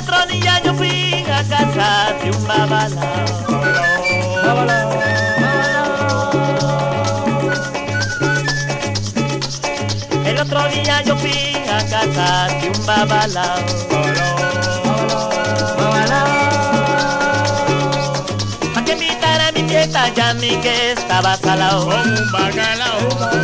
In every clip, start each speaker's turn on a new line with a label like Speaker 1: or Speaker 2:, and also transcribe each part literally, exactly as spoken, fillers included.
Speaker 1: otro día yo fui a casa de un babalao. Babalao, babalao. El otro día yo fui a casa de un babalao. Pa' que invitara a mi fiesta ya mi que estaba salao.
Speaker 2: Como un bacalao.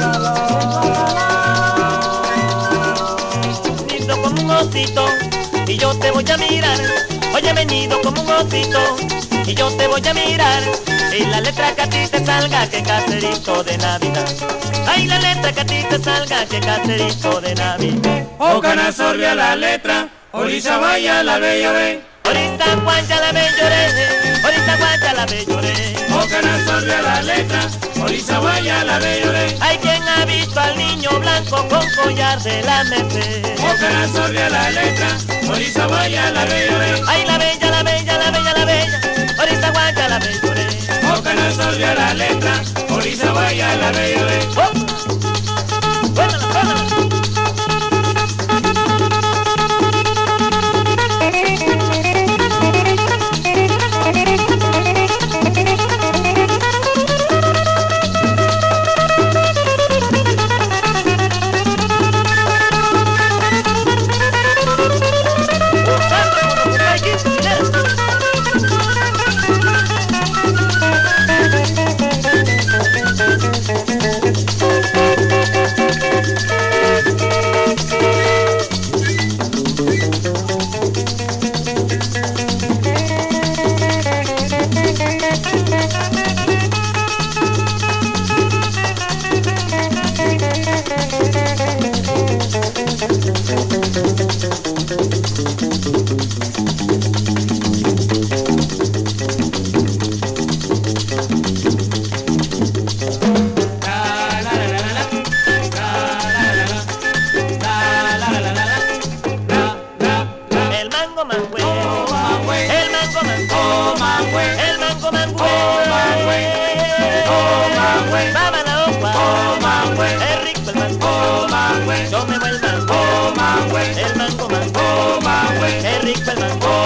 Speaker 1: Nido como un osito y yo te voy a mirar. Oye, venido como un osito y yo te voy a mirar. Y la letra que a ti te salga, que caserito de Navidad. Ay, la letra que a ti te salga, que caserito de Navidad.
Speaker 2: O canasorria la letra, orisa vaya la ve lloré.
Speaker 1: Orisa guancha la ve lloré, orisa guancha la ve lloré.
Speaker 2: O canasorria la letra, orisa vaya la ve lloré.
Speaker 1: Hay quien ha visto al niño blanco con collar de la Merced.
Speaker 2: O canasorria la letra, orisa vaya la ve lloré.
Speaker 1: Ay, la bella, la bella, la bella, la bella, orisa guancha la ve lloré.
Speaker 2: O canasorria la letra, orisa vaya la ve lloré.
Speaker 1: Oh. Póngala, póngala.
Speaker 2: Oh, mangue.
Speaker 1: El mango, mango,
Speaker 2: Oh, mangue.
Speaker 1: es rico el mango.